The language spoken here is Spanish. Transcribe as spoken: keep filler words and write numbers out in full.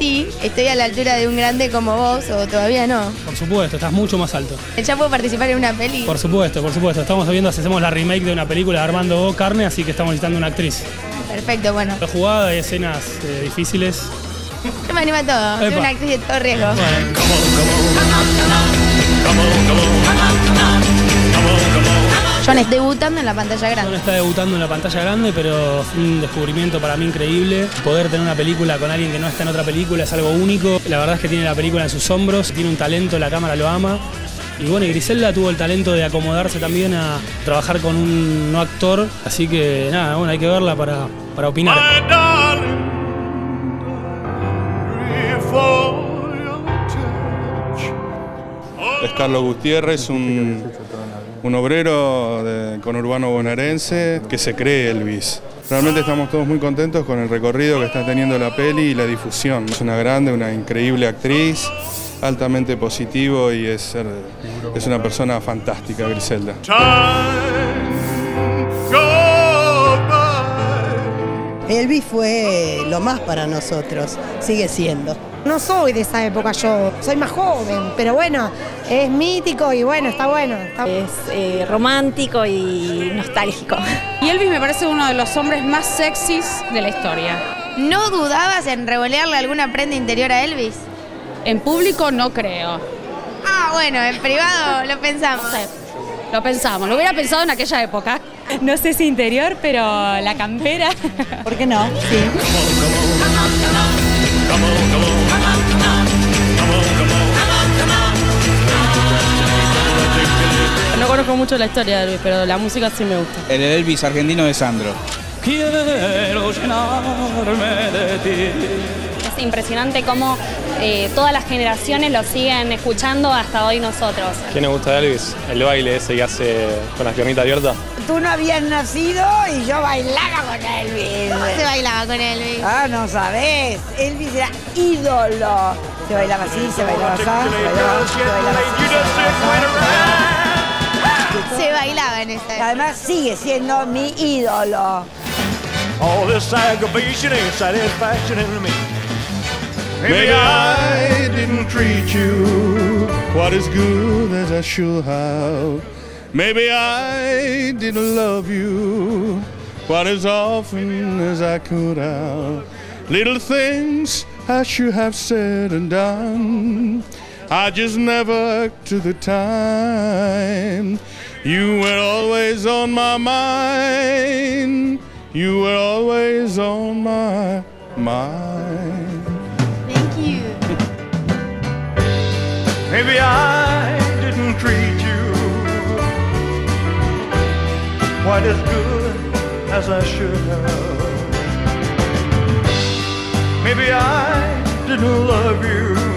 sí, estoy a la altura de un grande como vos, o todavía no. Por supuesto, estás mucho más alto. ¿Ya puedo participar en una peli? Por supuesto, por supuesto. Estamos viendo si hacemos la remake de una película de Armando Carne, así que estamos necesitando una actriz. Perfecto, bueno. La jugada, hay escenas eh, difíciles. Yo me animo a todo, soy Epa. una actriz de todo riesgo. Bueno. John es debutando en la pantalla John grande. está debutando en la pantalla grande, pero fue un descubrimiento para mí increíble. Poder tener una película con alguien que no está en otra película es algo único. La verdad es que tiene la película en sus hombros, tiene un talento, la cámara lo ama. Y bueno, y Griselda tuvo el talento de acomodarse también a trabajar con un no actor. Así que nada, bueno, hay que verla para, para opinar. Es Carlos Gutiérrez, un, un obrero de conurbano bonaerense que se cree Elvis. Realmente estamos todos muy contentos con el recorrido que está teniendo la peli y la difusión. Es una grande, una increíble actriz, altamente positivo y es, es una persona fantástica, Griselda. Elvis fue lo más para nosotros, sigue siendo. No soy de esa época yo, soy más joven, pero bueno, es mítico y bueno, está bueno. Está... Es eh, romántico y nostálgico. Y Elvis me parece uno de los hombres más sexys de la historia. ¿No dudabas en revolearle alguna prenda interior a Elvis? En público no creo. Ah, bueno, en privado lo pensamos. Lo pensamos, lo hubiera pensado en aquella época. No sé si interior, pero la campera. ¿Por qué no? Sí. No conozco mucho la historia de Elvis, pero la música sí me gusta. El Elvis argentino de Sandro. Quiero llenarme de ti. Es impresionante cómo eh, todas las generaciones lo siguen escuchando hasta hoy nosotros. ¿Quién le gusta de Elvis? El baile ese que hace con las piernitas abiertas. Tú no habías nacido y yo bailaba con Elvis. ¿Cómo se bailaba con Elvis? Ah, no sabés, Elvis era ídolo. Se bailaba así, se bailaba así, se bailaba, se bailaba así, se bailaba así. Se bailaba en esta época. Además sigue siendo mi ídolo. All this aggravation ain't satisfaction in me. Maybe I didn't treat you quite as good as I should have. Maybe I didn't love you quite as often as I could have. Little things I should have said and done, I just never took the time. You were always on my mind. You were always on my mind. Thank you. Maybe I didn't treat you quite as good as I should have. Maybe I didn't love you